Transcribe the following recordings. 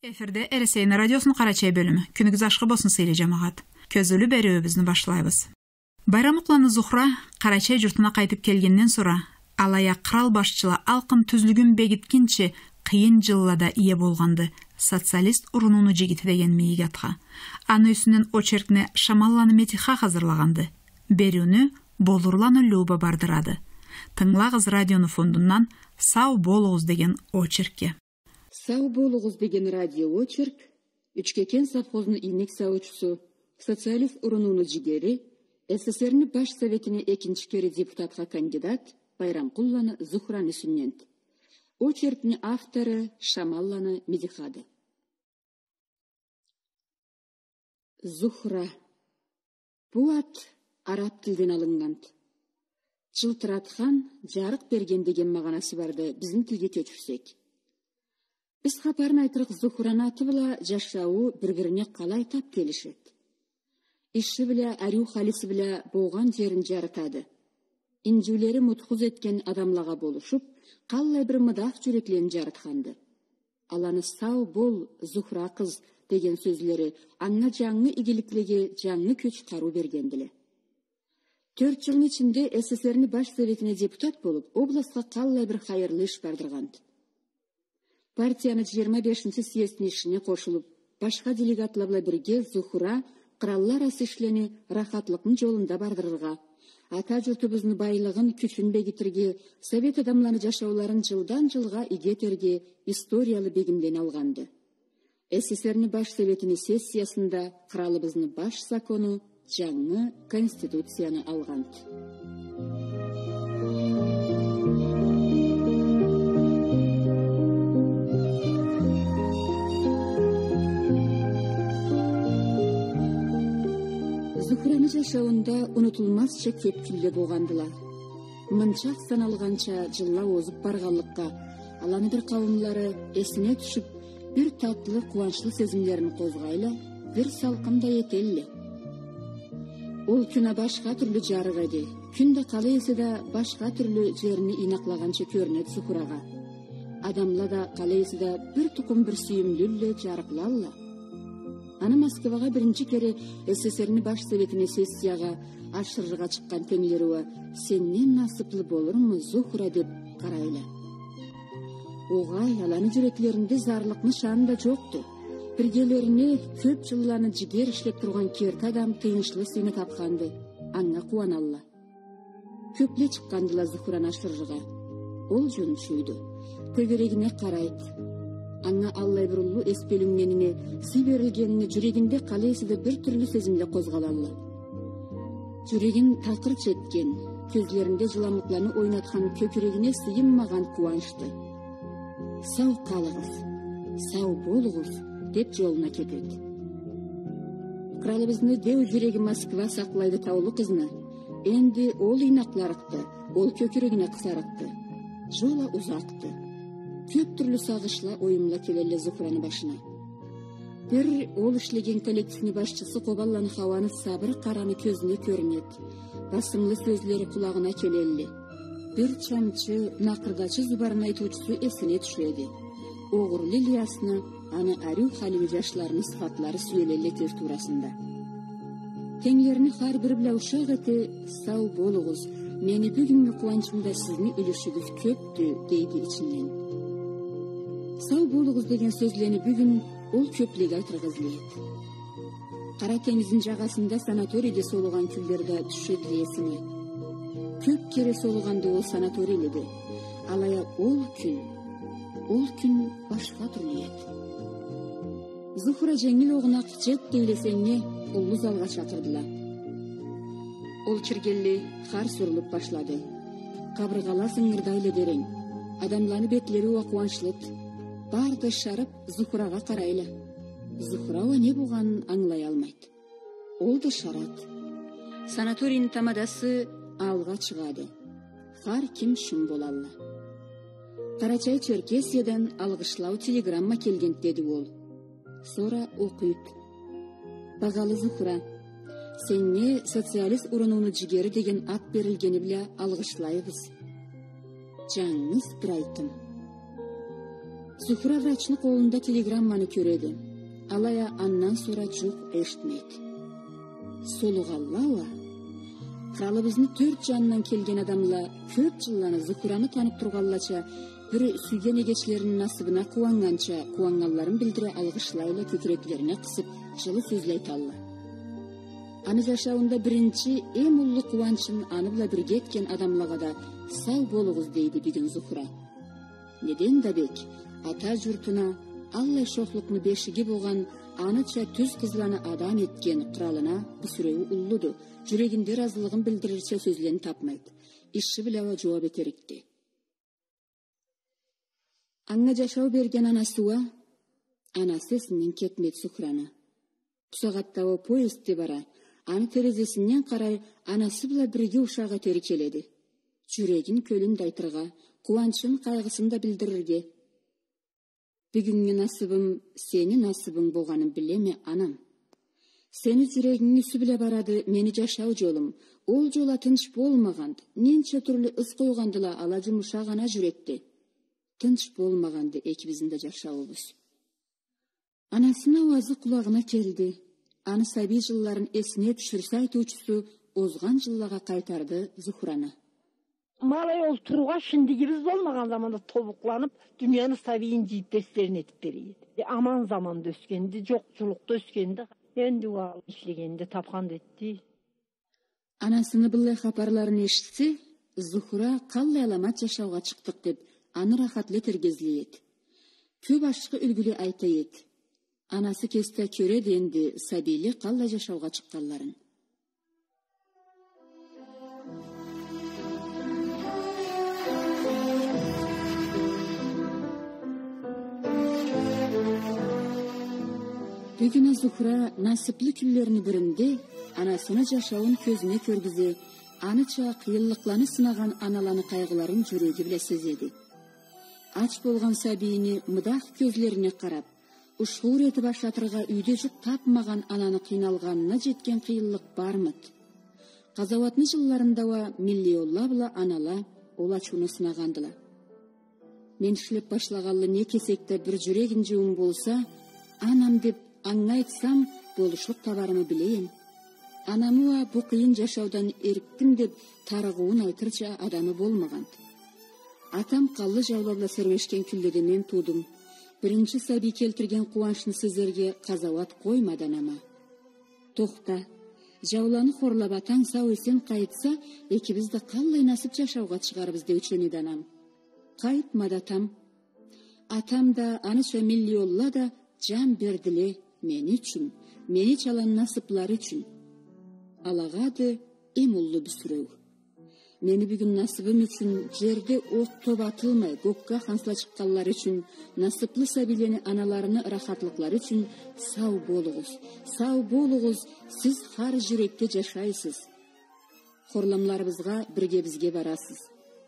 Efirde RSN Radyosu'nun Karaçay bölümü. Günügüz aşkı bolsun seyli cemaat. Közülü beröbüzni başlayabız. Bayramıqlanı Zuhra Karaçay jurtuna qaytıp kelgenden sonra alaya kral başçıla alqın tüzlügün begitkinçe kıyın jıllada iye bolgandı. Sotsialist urununu jigiti degen meygatqa. Anı üstünden oçerkne şamallanı metiha hazırlagandı. Berünü bolurlanı Luba bardırады. Tınlağız radyonu fondundan Sağ bolğuz degen oçerkке. Sağ bolğuz degen radio oçerk, Üçkeken совхозунун ийнек сауучусу, социалист урунунун жигери, СССР'ни баш советине экинчи кери депутатка кандидат Байрамкулланы Зухраны сүннент. Очерктин автору Шамалланы Медихады. Зухра. Бу ат араб тилден алынган. Жылтыраткан, жарык берген деген маганасы барды биздин тилге көчүрсөк. Biz xabarını aytırıq Zuhrаны аты bila жашауы bir-birine қалай тап келишет. İşi bile, aryu halisi bile boğan jerin жарытады. İncüleri mutkuz etken adamlağa boluşup, қалай bir mıdaq жүреклен жарытқанды. Alаны sağ bol Zuhra kız деген sözleri anna жаңы игіліклеге жаңы көч қару бергенділі. 4 жылын içinde СССР'ni baş sovetine депутат болып, областқа қалай bir hayırlı iş bardırғанды. Партияны 25-ші съездіне ішіне қошылып, башқа делегатларla бірге Зухра қыраллар асышлені рахатлықтың жолында бардырырға, ата жұртыбыздың байлығын күшін бегітірге, совет адамланы жашауларын жылдан жылға игетерге историялы бегімден алғанды. СССР'ni баш советіне сессиясында қыралыбыздың баш законы жаңы конституцияны алғанды. Zuhrаны жашауында унутулмасча кепкилде болғандыла. Мынчак саналғанча жылла озып барғанлыққа, аланы бір қауымлары есіне түшіп, бір татлы қуанчлы сезімлерін қозғайла, бір салқында етелі. Ол күні башқа түрлі жарық еді. Күнді қалы есі да башқа түрлі жеріні инақлағанча көрінеді Zuhraға. Адамла да қалы есі да бір тұқым бір сүйімлілі жарықлалла. Аны Москваға бірінші кері СССР'ni баш советіне сессияға ашырыға шыққан теңлеруі сеннен насыплы болыр мұ Zuhra деп қарайлы. Оғай, аланы жүреклерінде зарлықны шанында жоқты. Біргелеріне көп жылланы жігер ішлеп тұрған керті адам тыйыншылы сені тапқанды. Аңға қуаналла. Көпле шыққандыла Zuhrаны ашырыға. Ол жөн шүйді. Көгерегіне қарайды. Аңа Аллай бұрылу еспеліңменіне, сый берілгеніне жүрегінде қалайсыда бір түрлі сезімле қозғалалла. Жүрегін тақыр четкен, көзлерінде жыламықланы ойнатқан көкірегіне сыйынмаған қуанышты. Сау қалығыз, сау болығыз, деп жолына кетеді. Kralыбызны деу жүрегі Москва сақлайды таулы қызны, енді ол инақларықты, ол көкірегіне қысарықты. Жола ұзақты. Көп түрлі сағышла ойымла келелі Zuhrаны башына. Бір ол ішлеген коллективні башчысы Қобалланы Хауаны сабыр қараны көзіне көрінеді. Басымлы сөзлері құлағына келелі. Бір чамчы, нақырдачы зубарын айтучысы есіне түшеді. Оғыр лилиясыны, аны арю халиви жашларының сыфатлары сүйелелі төр турасында. Теңлеріні қар бір білі ұшақ еті, сау болығыз, мені бүгінгі қуанчымда сізні үлішігіз көпті, дейді ішінен. Сау болығыз деген сөзлені бүгін ол көплеге айтырғызлейді. Қара теңіздің жағасында санаторийде солыған күлдерді түшеді есіне. Көп кере солығанды ол санаторийледі. Алая ол күн башқа түрлі еді. Zuhra жеңіл оғынақ жет дейлесеңне ұлы залға шақырдыла. Ол чіргелі қар сүріліп башлады. Қабырғала сыңырдайлы дерең. Адамланы бетлері уақуаншылыд. Барды шарып Zuhraға қарайлы. Zuhra не болғанын аңлай алмайды. Ол да шарат. Санаторийні тамадасы алға шығады. Қар кім шым болалла. Карачай Черкесиядан алғышлау телеграмма келген деді ол. Sonra оқиды. Бағалы Zuhra, сенне социалист урынуны жігері деген ат берілгені біле алғышлайбыз. Жаңыз бір айтым. Zuhra vrachны қолында телеграмманы көреді. Алая аннан sonra жоқ eşitmейді. Солуғалла. Қалыбызны 4 жанынан келген адамла көп жылланы Zuhrаны танып тұрғаллача, бір сүйген егечлерінің насыбына қуанғанча, қуанғанларын білдіре алғышлайлы көкіреклеріне қысып, жылы сөзлейталла. Аны жашауында бірінші эң уллу қуанчын аныбла бірге еткен адамлаға да сау болуғыз дейді бүгін Zuhra. Неден да бек, ата жұртына, Аллай шоқлықны бешіге болған аныча түз қызланы адам еткен қыралына бүсіреуі уллуду, жүрегінде разылығын білдірірше сөзлені тапмайды. Ишші білеуі жауап етерікті. Аңа жашау берген анасуа, анасы есінен кетмейді Zuhrаны. Тұсағаттауы поезді бара, аны терезесінен қарай анасы біла бірге ұшаға тері келеді. Жүрегін көлін дайтырға, қуаншын қайғысын да білдірірге. Бүгінгі насыбым, сені насыбың болғанын білеме, анам. Сені жүрегің үсі біле барады, мені жашау жолым. Ол жола тынш болмағанды, ненше түрлі үс қойғандыла ала жұмыша ғана жүретті. Тынш болмағанды екібізінде жашауыбыз. Анасының ауазы құлағына келді. Аны саби жылларын есіне түшірсе айтучысы озған жыллаға қайтарды Zuhrаны. Малай ол тұруға шындығыбыз болмаған заманда тобуқланып, дүнияны сабиын жиіп дестерін етіп берейді. Аман заманда өскенді, жоқчылықты өскенді, енді ол ішлегенді тапқан детті. Анасыны бұлай хапарларын ешітсе, Zuhra қаллай аламат жашауға шықтық деп, аны рахатлы тергезлі еді. Көп ашқы үлгілі айта еді. Анасы кесті көреді енді сабилі қаллай жашауға шыққаларын. Бүгін Zuhra насыплы күллеріні бірінде анасыны жашауын көзіне көргізе, аныча қиыллықланы сынаған аналаны қайғыларын жүрегі біле сезеді. Ач болған сабиini мұдақ көзлеріне қарап, ұшғыр етіп ашатырға үйде жүк тапмаған ананы қиналғанына жеткен қиыллық бармыд. Қазаватны жылларындава миллионла бұла анала ола чуны сынағандыла. Мен шіліп башлағалы не кесекті бір жүрегін жуым болса, анам деп аңғайтсам болышлық табарымы білейін. Анамыва бұ қиын жашаудан еріктім деп тарығуын айтырча адамы болмаған. Атам қаллы жаулабла сәрвешкен күлледі мен тудым. Бірінші сәби келтірген қуаншын сіздерге қазават қоймадан ама. Тоқта, жауланы хорлап атаң сау есен қайтса, екібізді қаллай насып жашауға шығарыбызды өчені данам. Қайтмады атам. Атам да аныша миллионла да жан берділе мені үшін, мені чалан насыплар үшін. Алағады эмуллы бүсіреу. Мені бүгін насыбым үшін жерде оқ топ атылмай, көкке хансла шыққалар үшін, насыплы сәбилені аналарыны рахатлықлар үшін сау болуғыз, сіз қар жүректе жашайсыз. Хорламларыбызға бірге бізге барасыз.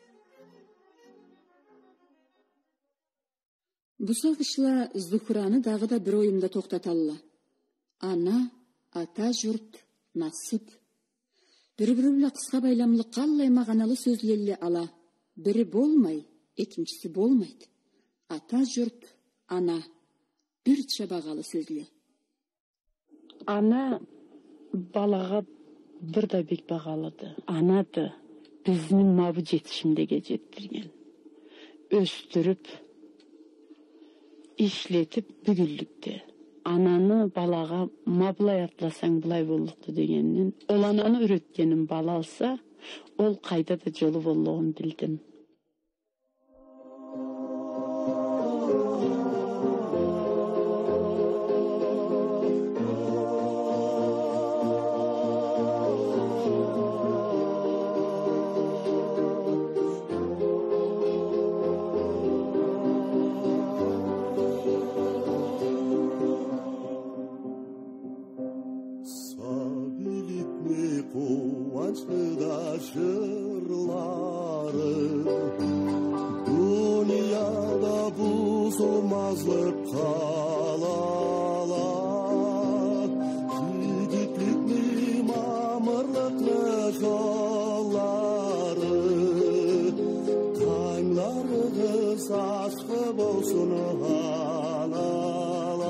Бұсағышла Zuhrаны дағы да бір ойымда тоқтаталла. Ана, ата жұрт, насып. Бір-бірі қысқа байламлы қаллай мағаналы сөзлелі ала. Бірі болмай, екіншісі болмайды. Ата жұрт, ана. Бірче бағалы сөзле. Ана балаға бір да бек бағалыды. Анады біздің мабы жетішімдеге жеттірген. Өстіріп, ишлетіп бүгілікті. Ананы балаға мабылай атласаң бұлай болықты дегеннен, ол ананы үреткенін бала алса, ол қайда да жолы болуын білдім. Dünyada bozulmazlık kalalar, yigitlikli mamırlıklı yolları, taylarınız aşkı olsun. болсын аналар.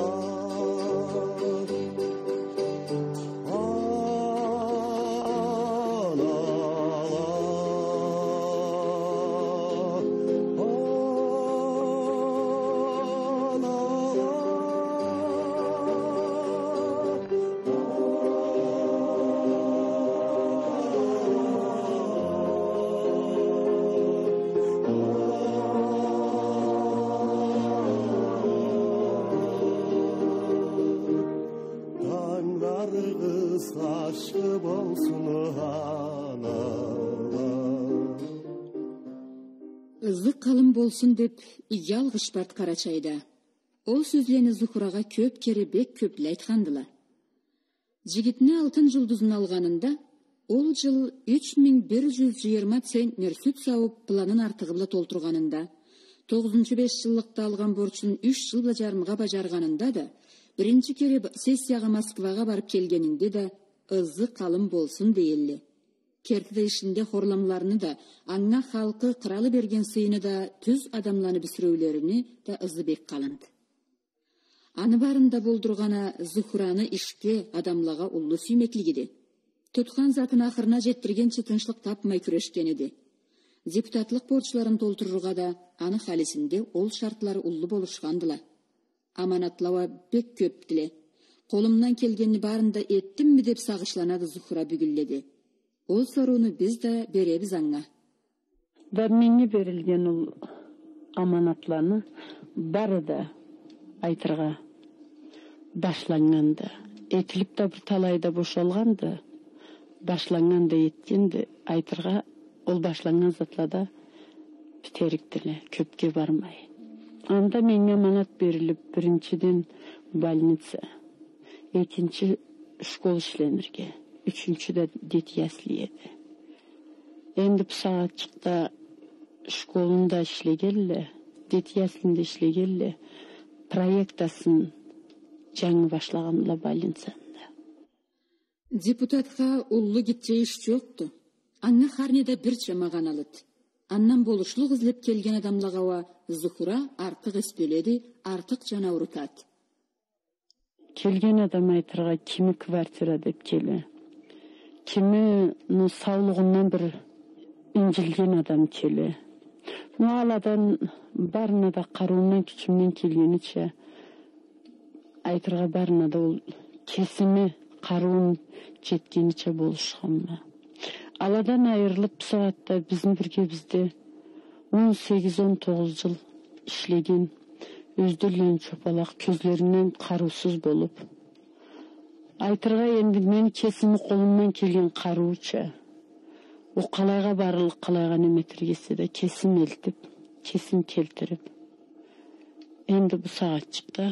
Aşkı bolsun analar. Ызы қалым болсын деп иял ғышпарт Карачайда. Ол сөзлені Зухраға көп кере бек көплі айтқандыла. Жігітіне алтын жұлдызын алғанында, ол жыл 3120 центнер сүт сауып планын артығыбла толтырғанында, 9-5 жыллықта алған борчын 3 жылла жармыға бажарғанында да, бірінші кере сессияға Москваға барып келгенінде де ызы қалым болсын дейілі. Кертіде ішінде хорламларыны да, аңна халқы қыралы берген сыйыны да, түз адамланы бісіреулеріні да ызы бек қалынды. Аны барында болдырғана Зухраны ішке адамлаға ұлы сүймеклігіде. Тұтқан затын ақырына жеттірген тыншылық тапмай күрешкен еді. Депутатлық борçларын толтырырға да, аны халесінде ол шартлары ұлы болышқандыла. Аманатлауа бек көптіле. Қолымнан келгенні барында еттім ми деп сағышланады Зухра бүгілледі. Ол соруны біз да беребіз аңа. Менне берілген ол аманатланы бары да айтырға башланғанды. Етіліп та бір талайда бошалғанды, башланғанды еткенді айтырға ол башланған затлада бітеріктілі, көпке бармай. Анда менне аманат беріліп, біріншіден больница, екінші школ ішленірге, үшінші де дет ясли еді. Енді бұл сағатчықта школында ішлегелі, дет яслінде ішлегелі, проектасын жаңы башлағанла больницасында. Депутатқа ұлы кетче іш жоқты. Анна харнеда бір чамаған алыды. Аннан болышлық ізлеп келген адамлағауа Зухра артық іспеледі, артық жана ұрытады. Келген адам айтырға кімі квартира деп келі. Кімі саулығынан бір інжілген адам келі. Аладан барына да қаруынан күчімнен келгеніче айтырға барына да ол кесімі қаруын жеткеніче болышқанма. Аладан айырылып сағатта біздің бірге бізде 18-19 жыл ішлеген өзділен чопалақ көзлерінен қарусыз болып. Айтырға енді мен кесімі қолымнан келген қаруыча. О қалайға барылық қалайға неметіргесі де кесім елтіп, кесім келтіріп. Енді бұл сағатчықта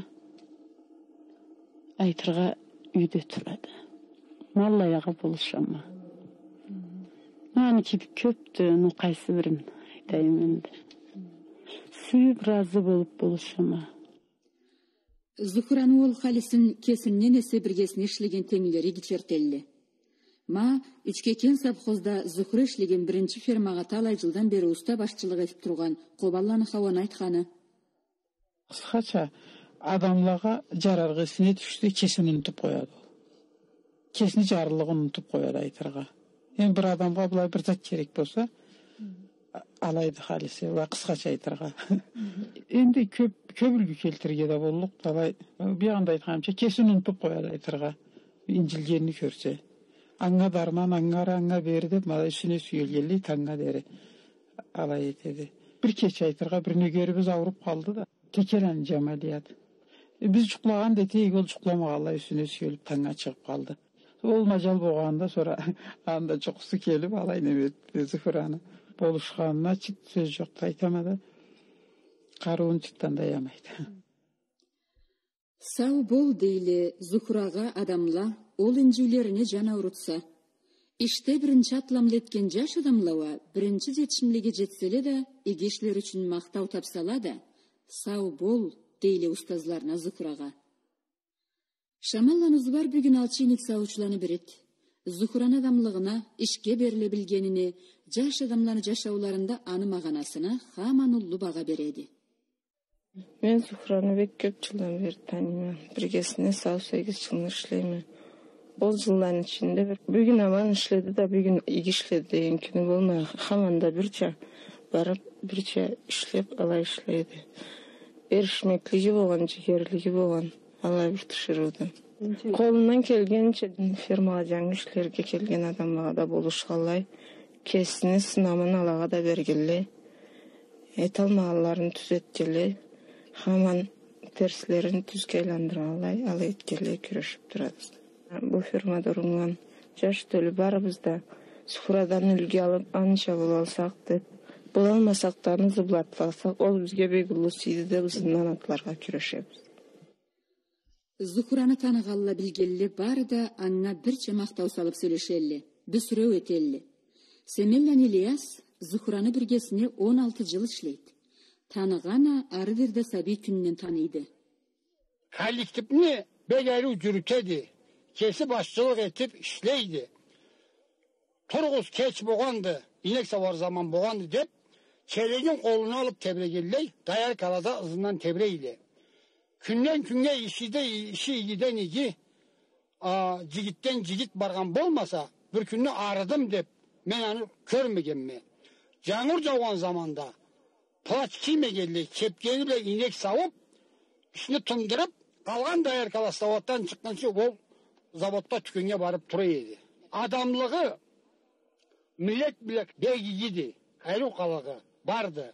айтырға үйде тұрады. Маллаяға болышама. Аны кепі көпті, қайсы бірін айтайым енді. Сүйіп разы болып болышама. Зухраны ол қалесін кесімнен есе біргесіне ішлеген теңілері кечертелі. Ма, үчкекен сапхозда Зухра ішлеген бірінші фермаға талай жылдан бері уста башчылық етіп тұрған Қобалланы Хауан айтқаны. Қысқаша, адамлаға жарарғысыне түшті кесін ұнтып қояды. Кесіні жарылығын ұнтып қояды айтырға. Енді бір адамға бұлай бір зат керек болса, алайды қалесе, қысқаша айтырға. Енді көбілгі келтірге де болдық, талай, бияғында айтқанымша, кесін ұнтып қояды айтырға, инжилгенini көрсе. Аңға дарман, аңға бері деп, мала үшіне сүйелгелі, таңға дері алай етеді. Bir keç айтырға, бір нөгері біз ауырып қалды да, текерән жамалияды. Біз жұқлаған детейік, ол жұқламағалай үсіне сүйеліп, таңға шығып қалды. Ол мажал болғанда, sonra анда жұқысы келіп, алай немеді, Зухраны болышқанына чит сөз жоқты айтамады, қаруын читтан даямайды. Сау бол дейлі Зухраға адамла, ол інжулеріне жана ұрытса. Іште бірінші атламлеткен жаш адамлауа, бірінші жетшімлеге жетселе да, егешлер үшін мақтау тапсала да, сау бол дейлі ұстазларына Зухраға. Шамаллан ұзбар бүгін алчиник саучыланы берет. Зухраны адамлығына, ішке беріле білгеніне, жаш адамланы жашауларында аны мағанасына хаман ұллы баға береді. Men Zuhrаны bek köp жылдан beri tanıyman. Birgesine 8 yıldır işleyman. O жылдардын içinde bir gün aman işledi da bir gün iyi işledi deyen günü bolma. Hamanda birçe barıp birçe işlep ala işledi. Erişmekligi bolgan, jigerligi bolgan. Ala bir tışırıdı. Kolundan kelgençe firmaga жаңы işlerge kelgen adamga da boluşgalay. Kesini sınamın alaga da bergilli. Etalmağalarını tüzetgeli. Haman terslerini tüzge aylandıralay. Ala etkeli küreşip duradız. Bu firmada urungan jaş tölü barыбызda Zuhradan ülge alıp ança bolalsak dep. Bolalmasak da zıblatlasak ol bizge begullu siydi de bizden atlarga küreşebiz. Zuhrаны tanıgalla bilgelli bari da anna birçe maqtav salıp söyleşelli, büsüröv etelli. Semellan İlyas Zuhrаны birgesine 16 yıl işleydi. Tanıgana arı birde sabi künden tanıydı. Kollektipni begeri yürütedi. Kesi başçılık etip işleydi. Turğuz keç boğandı, inek savar zaman boğandı dep, çeyregin kolunu alıp tebregelley, dayar kalada ızından tebreyli. Künden künge işi giden iki, cigitten cigit bargan bolmasa, bir günü aradım dep, men anı körmegen mi? Canır jaugan zamanda, plaç kiyme geldi, kepkeni bile inek savup, işini tındırıp, kalgan dayar kala savattan çıkkançı ol, zavodda tükenge barıp turaydı. Adamlığı, millet bilek begiydi, hayrukalığı vardı.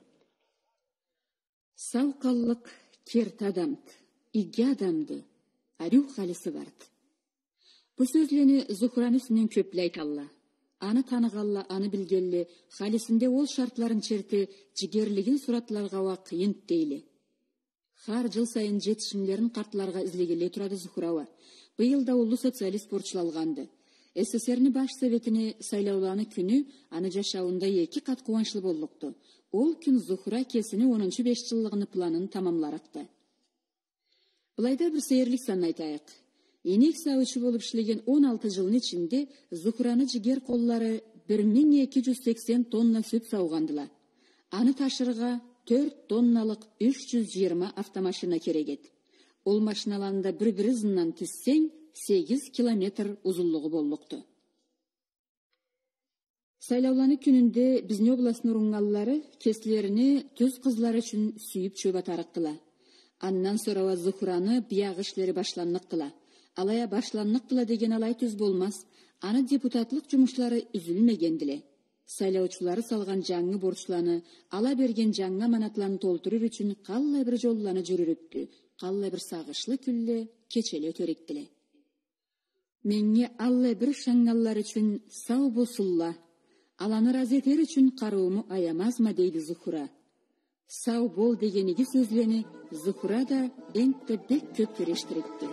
Savkallık kert adamdı, igi adamdı, aryuh halisi vardı. Bu sözleni Zuhran üstünden köpleyt Allah. Anı tanıgalla, anı bilgelli, halisinde ol şartların çerti, jigerligin suratlarga va kıyın deyli. Har jıl sayın jetişimlerin kartlarga izlegeli turады Zuhrava. Bu yılda ulu soциалист спортчу алганды. СССР'ni baş sovetini saylaulany günü anı jaşaunda 2 kat kuvançlı bolluktu. Ol gün Zuhra kesini 10-5 yıllıgını planını tamamlarakta. Bulayda bir seyirlik sanın aytayık. Enek sağıçı bolup işlegen 16 yılın içinde Zuhrаны jiger kolları 1280 tonna süt sağgandılar. Anı taşırga 4 tonnalık 320 avtomaşina kereget. Ol maşinalarında bir zından tüssen 8 kilometr uzunluğu bolluktu. Saylaulany gününde Bizne oblasının urungalları keslerini tüz kızlar için süyüp çöp atarıktılar. Andan sonra Zuhrаны biyag işleri başlanlıktılar. Alaya başlanlıktılar degen alay tüz bolmaz. Anı deputatlık cumuşları üzülmegендile. Saylauçuları salgan жаңы borçlarını, ala bergen жаңы manatlarını tolturur üçün qalla bir jollarını jürürüptü. Qalla bir sağışlı külle, keçeli öterektile. Menge alla bir şangallar üçün sağ bosulla, alanı razeter üçün qaruumu ayamazma deydi Zuhra. Sağ bol degenigi sözleni Zuhra da enkte bek köp kereştirekti.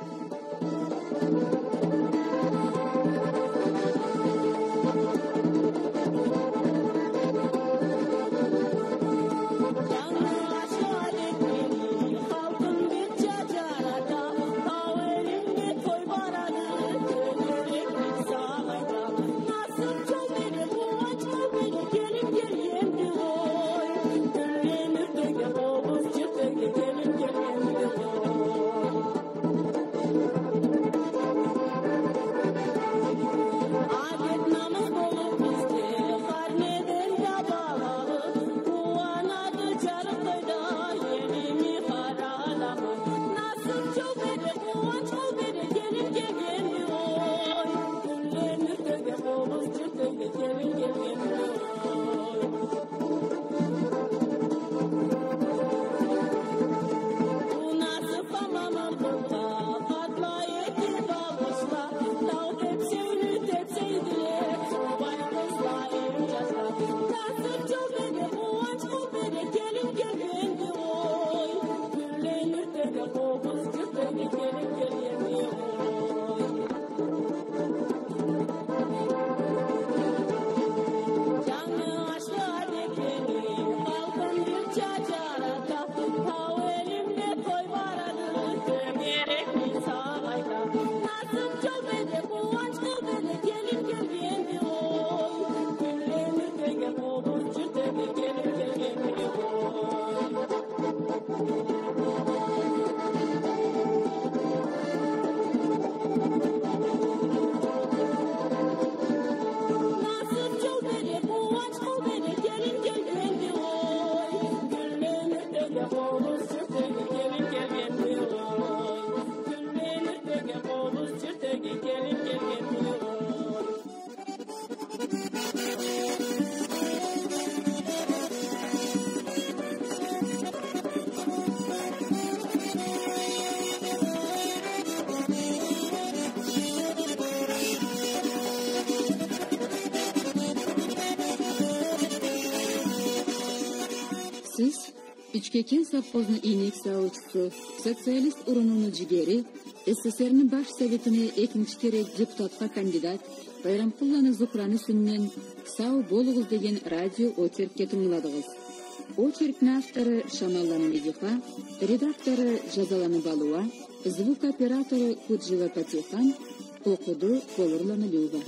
Учкекен совхозунун ийнек сабылчысы, социалист урунунун жигери, СССРнин баш советине экинчи кере депутатка кандидат Байрамкулланы Зухраны сүннен «Сау болугуз» деген радио очеркке тыңладыгыз. Очерктин автору Шамалланы Медиха, редактору Жазаланы Балуа, звук оператору Куджива Патихан, окуду Колурланы Люба.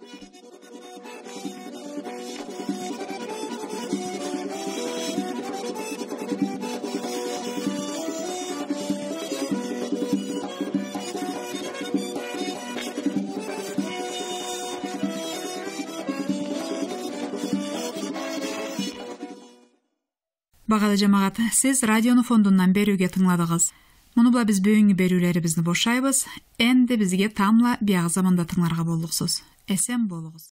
Багалы жамагат, сиз радиону фондунан берүүгө тыңладыгыз. Муну була биз бүгүнкү берүүлөрүбүздү бошайбыз. Энди бизге тамла биягы заманда тыңларга болдуксуз. Эсен болуңуз.